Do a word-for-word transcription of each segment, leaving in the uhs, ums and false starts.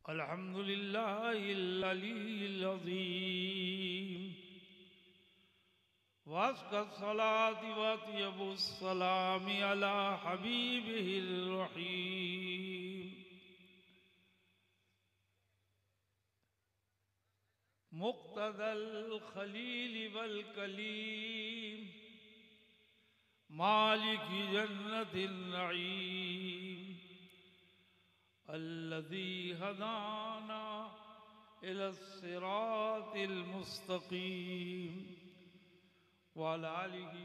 अल्हम्दुलिल्लाहिल अलीय्यिल अज़ीम वस्कस्सलाति वतियबुस्सलामि अला हबीबिहिर रहीम मुक़्तदल खलील वल कलीम मालिकी जन्नतिन नईम अल्लज़ी हदाना इलस्सिरातिल मुस्तक़ीम वअला आलिहि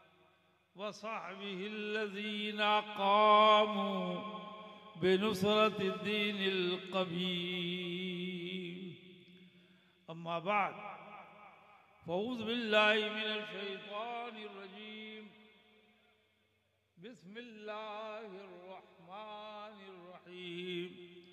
वसहबिहिल्लज़ीना क़ामू बिनुसरतिद्दीनिल क़वीम अम्मा बाद फ़अऊज़ु बिल्लाहि मिनश शैतानिर रजीम बिस्मिल्लाहिर रहमानिर रहीम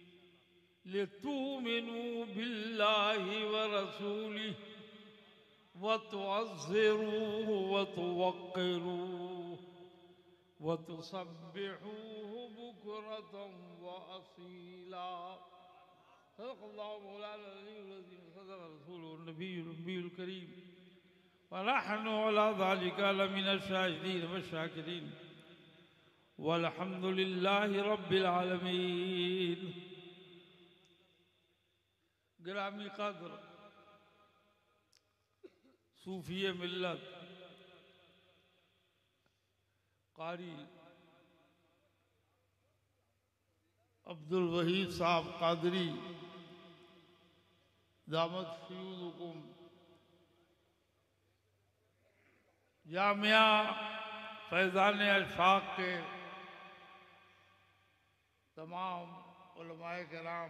लितुमिनु बिल्लाहि व रसूलिहि व तुअज़्ज़िरूहु व तुवक्किरूहु व तुसब्बिहूहु बुक्रतन व असीला सदक़ल्लाहु मौलाना अल-अलीयुल अज़ीम सदक़ रसूलुहुन नबियुल उम्मियुल करीम व नहनु अला ज़ालिका लमिनश शाहिदीन व शाकिरीन वल्हम्दुलिल्लाहि रब्बिल आलमीन। गिरामी क़द्र सूफी मिल्लत कारी अब्दुल वहीद साहब कादरी दामत फ़यूज़ुकुम जामिया फैज़ान अशफ़ाक़ के तमाम उलमाए किराम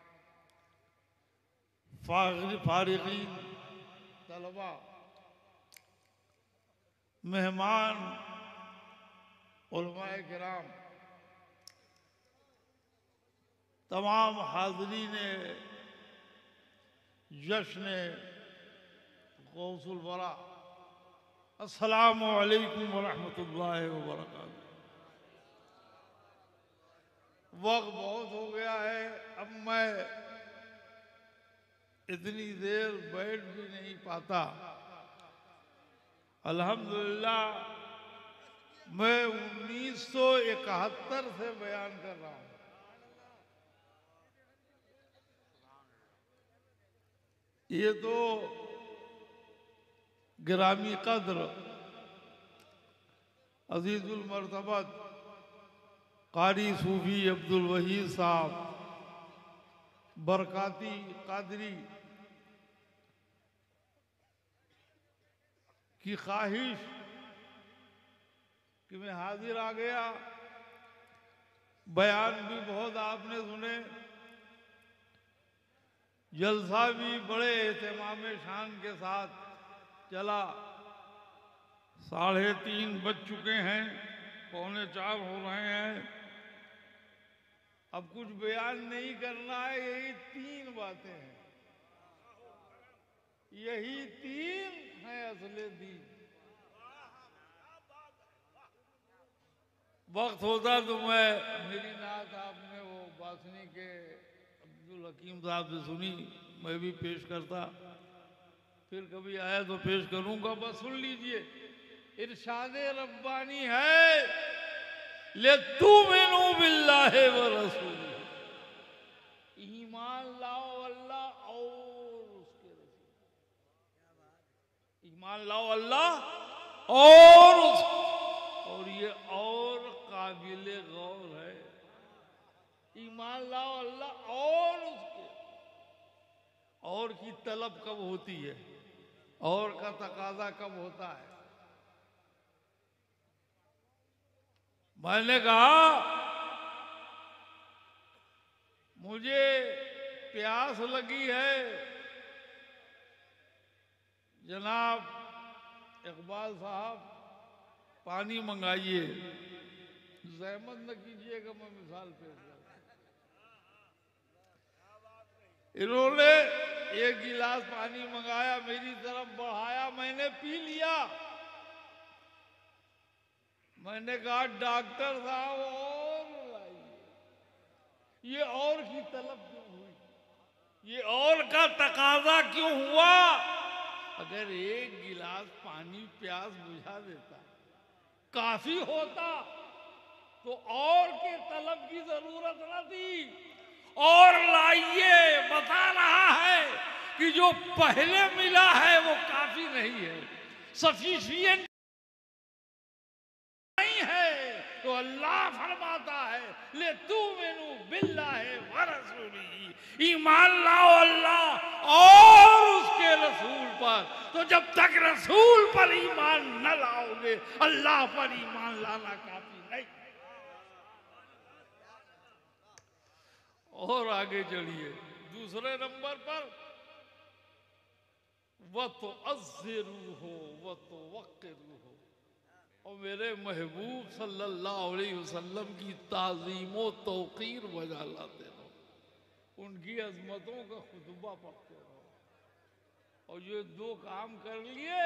फारिग़ीन तलबा मेहमान उलमाए किराम तमाम हाज़रीन जश्न गौसुल वरा अस्सलामु अलैकुम व रहमतुल्लाहि व बरकातुहू। वक्त बहुत हो गया है, अब मैं इतनी देर बैठ भी नहीं पाता। अल्हम्दुलिल्लाह मैं उन्नीस सौ इकहत्तर से बयान कर रहा हूँ। ये तो गिरामी कद्र अजीजुल मर्तबत कारी सूफी अब्दुल वहीद साहब बरकाती कादरी की ख्वाहिश कि मैं हाजिर आ गया। बयान भी बहुत आपने सुने, जलसा भी बड़े एहतमाम शान के साथ चला। साढ़े तीन बज चुके हैं, पौने चार हो रहे हैं। अब कुछ बयान नहीं करना है, यही तीन बातें हैं, यही तीन हैं असले दीन। वक्त होता तो मैं मेरी नात आपने वो बासनी के अब्दुल हकीम साहब से सुनी, मैं भी पेश करता। फिर कभी आया तो पेश करूंगा। बस सुन लीजिए, इरशादे रब्बानी है ले तुमिनु बिल्लाहि व रसूलिहि, ईमान लाओ अल्लाह और उसके रसूल। ईमान लाओ अल्लाह और उस और ये और काबिले गौर है। ईमान लाओ अल्लाह और उसके। और की तलब कब होती है, और का तकाजा कब होता है? मैंने कहा मुझे प्यास लगी है, जनाब इकबाल साहब पानी मंगाइए। ज़हमत न कीजिएगा, मैं मिसाल पेश कर। इन्होंने एक गिलास पानी मंगाया, मेरी तरफ बढ़ाया, मैंने पी लिया। मैंने कहा डॉक्टर साहब और लाइए। ये और की तलब क्यों हुई? ये और का तकाजा क्यों हुआ? अगर एक गिलास पानी प्यास बुझा देता, काफी होता, तो और के तलब की जरूरत न थी। और लाइए, बता रहा है कि जो पहले मिला है वो काफी नहीं है, सफिशिएंट नहीं है। तो अल्लाह फरमाता है, ले तू मेनू बिल्ला है व रसूली, ईमान लाओ अल्लाह और उसके रसूल पर। तो जब तक रसूल पर ईमान न लाओगे, अल्लाह पर ईमान लाना काफी नहीं। और आगे चलिए, दूसरे नंबर पर वह तो अज़्ज़िरू हो वह तो वक़्क़िरू हो, और मेरे महबूब सल्लल्लाहु अलैहि वसल्लम की ताज़ीम व तौक़ीर बजा लाते रहो, उनकी अज़मतों का खुतबा पढ़ते रहो। और ये दो काम कर लिए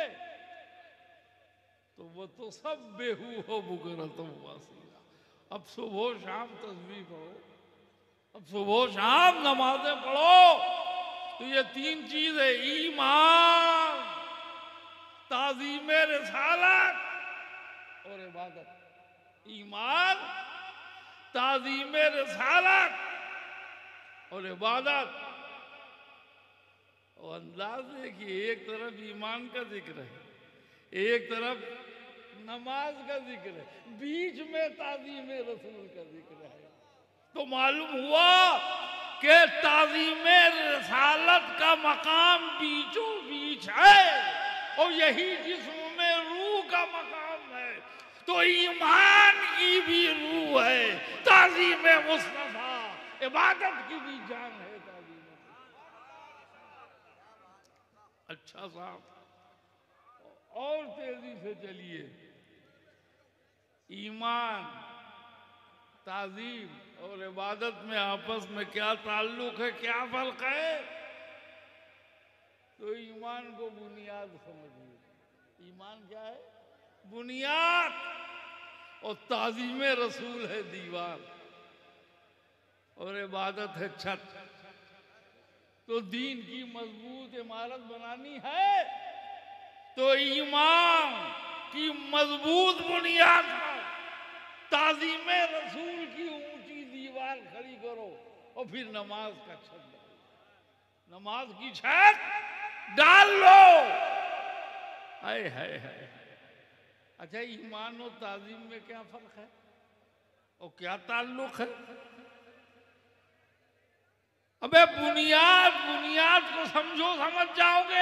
तो वह तो सब बेहू हो बुकरतुम वासीला। अब सुबह शाम तस्बीह पढ़ो, अब सुबह शाम नमाजें पढ़ो। तो ये तीन चीजें, ईमान, ताज़ीम रिसालत और इबादत। ईमान, ताज़ीम रिसालत और इबादत। और अंदाज देखिए, एक तरफ ईमान का जिक्र है, एक तरफ नमाज का जिक्र है, बीच में ताज़ीम रसूल का जिक्र है। तो मालूम हुआ कि ताज़ीम रिसालत का मकाम बीचों बीच है, और यही जिस्म में रूह का मकाम है। तो ईमान की भी रूह है ताज़ीम मुस्तफा, इबादत की भी जान है ताज़ीम। अच्छा साहब, और तेजी से चलिए। ईमान, ताज़ीम और इबादत में आपस में क्या ताल्लुक है, क्या फर्क है? तो ईमान को बुनियाद समझिए। ईमान क्या है? बुनियाद। और ताज़ीम रसूल है दीवार, और इबादत है छत। तो दीन की मजबूत इमारत बनानी है तो ईमान की मजबूत बुनियाद पर ताज़ीम रसूल की ऊंची दीवार खड़ी करो, और फिर नमाज का छत डालो, नमाज की छत डाल लो। हाय हाय हाय। अच्छा, ईमान और ताज़ीम में क्या फर्क है और क्या ताल्लुक है? अबे बुनियाद, बुनियाद को समझो, समझ जाओगे।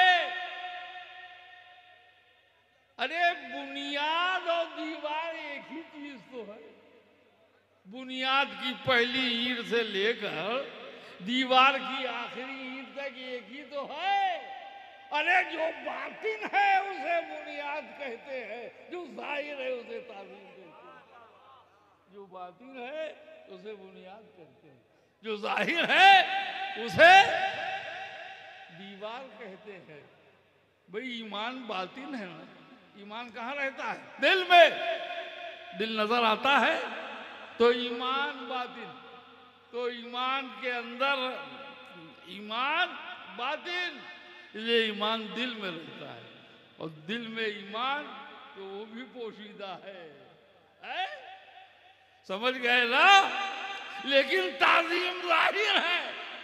अरे बुनियाद और दीवार एक ही चीज तो है। बुनियाद की पहली ईंट से लेकर दीवार की आखिरी ईंट तक एक ही तो है। अरे जो बातिन है उसे बुनियाद कहते हैं, जो जाहिर है उसे ताज़ीम कहते हैं। जो बातिन है उसे बुनियाद कहते हैं, जो जाहिर है उसे दीवार कहते हैं। भाई ईमान बातिन है ना, ईमान कहाँ रहता है? दिल में। दिल नजर आता है तो ईमान बातिन। तो ईमान के अंदर ईमान बातिन, ये ईमान दिल में रहता है, और दिल में ईमान तो वो भी पोशीदा है, है? समझ गए ना? लेकिन ताज़ीम जाहिर है,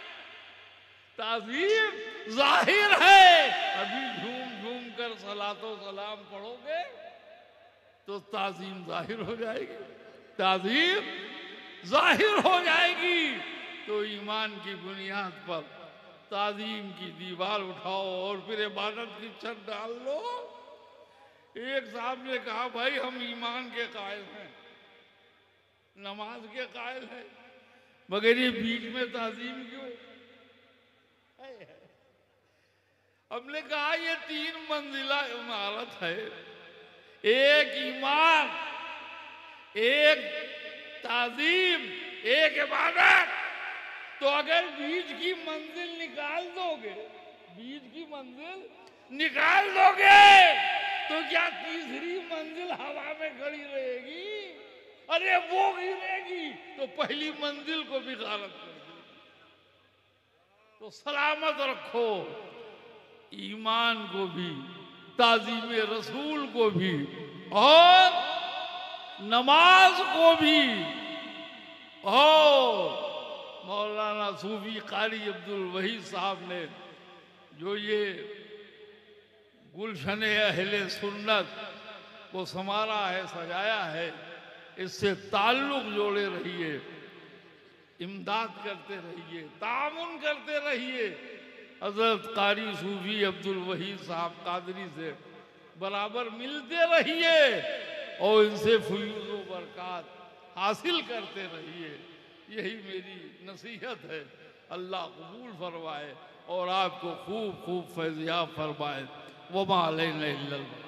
ताज़ीम जाहिर है। अभी झूम झूम कर सलातो सलाम पढ़ोगे तो ताज़ीम जाहिर हो जाएगी, ताज़ीम जाहिर हो जाएगी। तो ईमान की बुनियाद पर ताज़ीम की दीवार उठाओ और फिर इबादत की छत डाल लो। एक साहब ने कहा, भाई हम ईमान के कायल हैं, नमाज के कायल हैं, मगर ये बीच में ताज़ीम क्यों? हमने कहा ये तीन मंजिला इमारत है, एक ईमान, एक ताज़ीम, एक इबादत। तो अगर बीच की मंजिल निकाल दोगे, बीच की मंजिल निकाल दोगे तो क्या तीसरी मंजिल हवा में खड़ी रहेगी? अरे वो गिरेगी तो पहली मंजिल को भी गारत कर देगी। तो सलामत रखो ईमान को भी, ताज़ीम रसूल को भी और नमाज को भी। और मौलाना सूफी कारी अब्दुल वहीद साहब ने जो ये गुलशन अहले सुन्नत को संवारा है, सजाया है, इससे ताल्लुक जोड़े रहिए, इमदाद करते रहिए, तामुन करते रहिए। हजरत कारी सूफी अब्दुल वहीद साहब कादरी से बराबर मिलते रहिए और इनसे फयूज़ व बरक़ात हासिल करते रहिए। यही मेरी नसीहत है। अल्लाह कबूल फरमाए और आपको खूब खूब फैज़याब फरमाए। वमा अलैना इल्लल